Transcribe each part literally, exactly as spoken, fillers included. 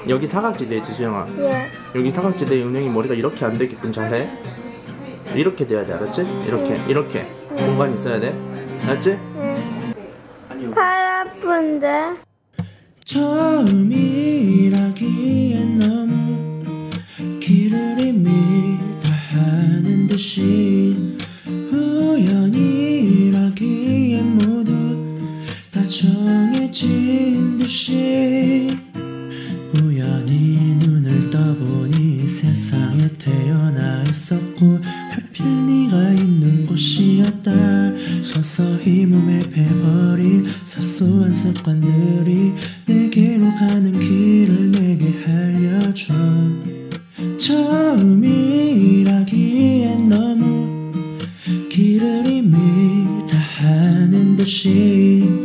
여기 사각지대 있지 수영아. 예. 여기 사각지대에 은영이 머리가 이렇게 안 되게끔 잘해. 이렇게 돼야 돼, 알았지? 이렇게 응. 이렇게 응. 공간이 있어야 돼, 알았지? 응. 아니 팔 아픈데. 처음이라기엔 너무 길을 이미 다 하는 듯이 우연이라기엔 모두 다 정해진 듯이 우연히 눈을 떠보니 세상에 태어나 있었고 하필 네가 있는 곳이었다. 서서히 몸에 배버린 사소한 습관들이 내게로 가는 길을 내게 알려줘. 처음이라기엔 너무 길을 이미 다 하는 듯이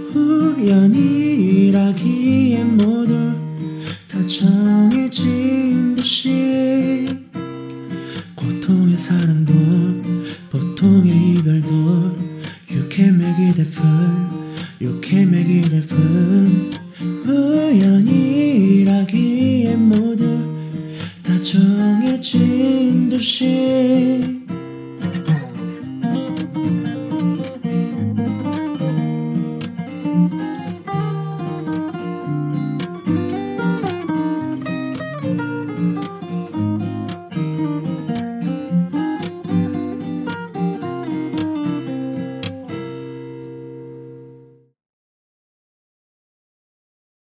우연이라기엔 모두 다 정해진 듯이 고통의 사랑도 보통의 이별도 You can make it happen You can make it happen 우연이라기엔 모두 다 정해진 듯이